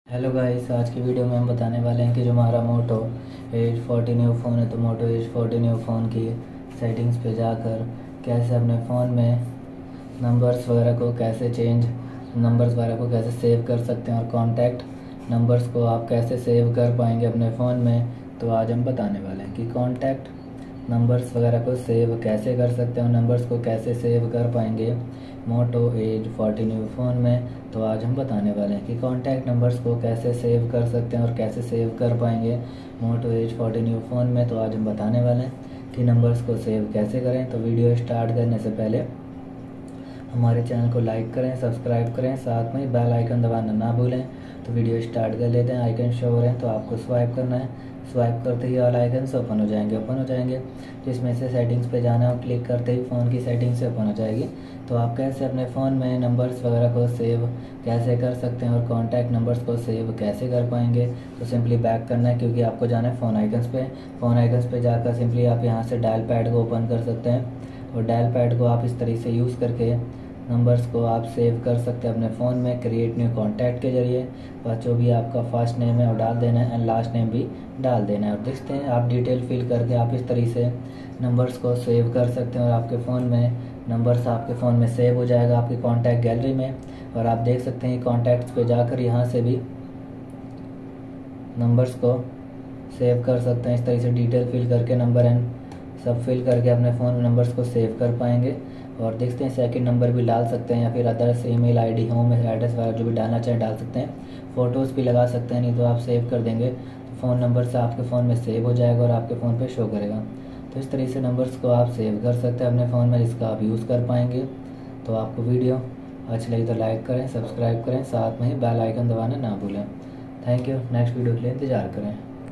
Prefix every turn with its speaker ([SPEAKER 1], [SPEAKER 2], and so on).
[SPEAKER 1] Hello guys, आज की video में हम बताने वाले हैं कि जो हमारा मोटो एज 40 न्यू फ़ोन है, तो मोटो एज 40 न्यू फ़ोन की सेटिंग्स पे जाकर कैसे अपने फ़ोन में नंबर्स वगैरह को कैसे नंबर्स वगैरह को कैसे सेव कर सकते हैं और कॉन्टैक्ट नंबर्स को आप कैसे सेव कर पाएंगे अपने फ़ोन में। तो आज हम बताने वाले हैं कि कॉन्टैक्ट नंबर्स वगैरह को सेव कैसे कर सकते हैं और नंबर्स को कैसे सेव कर पाएंगे मोटो एज 40 न्यू फ़ोन में। तो आज हम बताने वाले हैं कि कॉन्टैक्ट नंबर्स को कैसे सेव कर सकते हैं और कैसे सेव कर पाएंगे मोटो एज 40 न्यू फ़ोन में। तो आज हम बताने वाले हैं कि नंबर्स को सेव कैसे करें। तो वीडियो स्टार्ट करने से पहले हमारे चैनल को लाइक करें, सब्सक्राइब करें, साथ में बेल आइकन दबाना ना भूलें। तो वीडियो स्टार्ट कर लेते हैं। आइकन शो हो रहे हैं तो आपको स्वाइप करना है। स्वाइप करते ही ऑल आइकन्स ओपन हो जाएंगे जिसमें से सेटिंग्स पे जाना है और क्लिक करते ही फ़ोन की सेटिंग्स से ओपन हो जाएगी। तो आप कैसे अपने फ़ोन में नंबर्स वगैरह को सेव कैसे कर सकते हैं और कॉन्टैक्ट नंबर्स को सेव कैसे कर पाएंगे। तो सिंपली बैक करना है, क्योंकि आपको जाना है फ़ोन आइकन्स पे जाकर सिंपली आप यहाँ से डायल पैड को ओपन कर सकते हैं और डायल पैड को आप इस तरीके से यूज़ करके नंबर्स को आप सेव कर सकते हैं अपने फ़ोन में क्रिएट न्यू कॉन्टैक्ट के जरिए। बस जो भी आपका फर्स्ट नेम है वो डाल देना है एंड लास्ट नेम भी डाल देना है और देखते हैं आप डिटेल फिल करके आप इस तरीके से नंबर्स को सेव कर सकते हैं और आपके फ़ोन में नंबर्स आपके फ़ोन में सेव हो जाएगा आपकी कॉन्टैक्ट गैलरी में। और आप देख सकते हैं कॉन्टैक्ट्स पे जाकर यहाँ से भी नंबर्स को सेव कर सकते हैं। इस तरीके से डिटेल फिल करके नंबर एंड सब फिल करके अपने फ़ोन में नंबर्स को सेव कर पाएंगे। और देखते हैं सेकंड नंबर भी डाल सकते हैं या फिर others email ID, home address वगैरह जो भी डालना चाहें डाल सकते हैं। फ़ोटोज़ भी लगा सकते हैं, नहीं तो आप सेव कर देंगे तो फ़ोन नंबर से आपके फ़ोन में सेव हो जाएगा और आपके फ़ोन पे शो करेगा। तो इस तरीके से नंबर्स को आप सेव कर सकते हैं अपने फ़ोन में, जिसका आप यूज़ कर पाएंगे। तो आपको वीडियो अच्छी लगी तो लाइक करें, सब्सक्राइब करें, साथ में ही बेल आइकन दबाना ना भूलें। Thank you. नेक्स्ट वीडियो के लिए इंतज़ार करें।